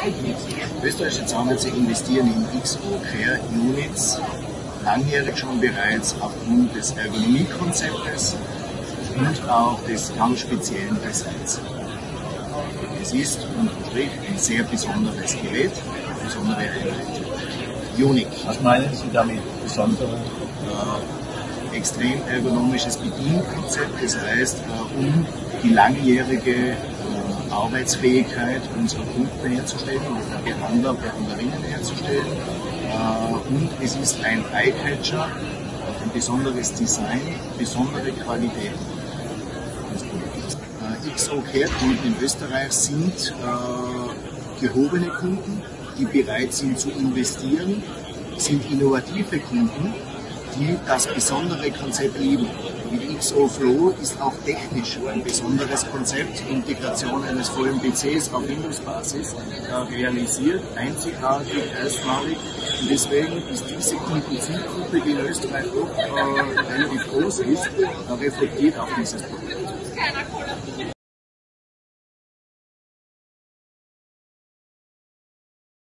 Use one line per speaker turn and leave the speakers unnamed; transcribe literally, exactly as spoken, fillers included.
Österreichische Zahnärzte investieren in X O Care Units langjährig schon bereits aufgrund des Ergonomiekonzeptes und auch des ganz speziellen Designs. Es ist unterm Strich ein sehr besonderes Gerät, eine besondere Einheit. Unique.
Was meinen Sie damit besondere?
Äh, extrem ergonomisches Bedienkonzept, das heißt, äh, um die langjährige äh, Arbeitsfähigkeit unserer Kunden herzustellen, unserer Behandler, Behandlerinnen herzustellen. Äh, und es ist ein Eye-Catcher, ein besonderes Design, besondere Qualität. Äh, X O Care Kunden in Österreich sind äh, gehobene Kunden, die bereit sind zu investieren, sind innovative Kunden, die das besondere Konzept lieben. Mit X O Flow ist auch technisch ein besonderes Konzept, Integration eines vollen P Cs auf Windows-Basis äh, realisiert, einzigartig, erstmalig. Und deswegen ist diese Kundenzielgruppe, die in Österreich auch äh, relativ groß ist, äh, reflektiert auf dieses Produkt.